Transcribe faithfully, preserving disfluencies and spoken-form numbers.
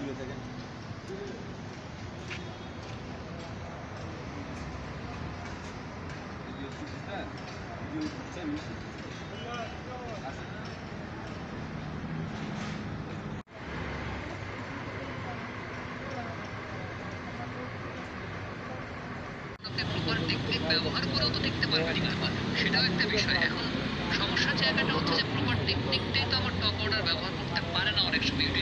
দেখতে ব্যবহার করেও তো দেখতে পারবেন না, সেটাও একটা বিষয়। এখন সমস্যার জায়গাটা হচ্ছে যে প্রপার টেকনিকটাই তো আমার টপ অর্ডার ব্যবহার করতে পারে না অনেক সময়।